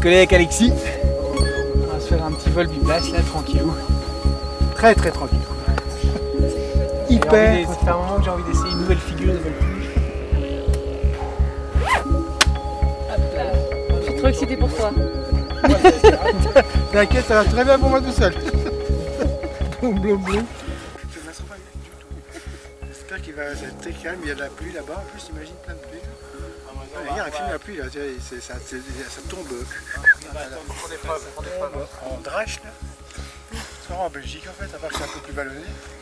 décoller avec Alexis. On va se faire un petit vol biplace là, tranquillou. Très tranquille. Hyper. Ça fait un moment que j'ai envie d'essayer une nouvelle figure de vol pluie. Je suis trop excitée pour toi. T'inquiète, ça va très bien pour moi tout seul. Boum, boum, boum. J'espère qu'il va être très calme, il y a de la pluie là-bas. En plus, imagine plein de pluie. Regarde, il filme la pluie là, ça tombe. En drache là. C'est en Belgique en fait, à part que c'est un peu plus vallonné.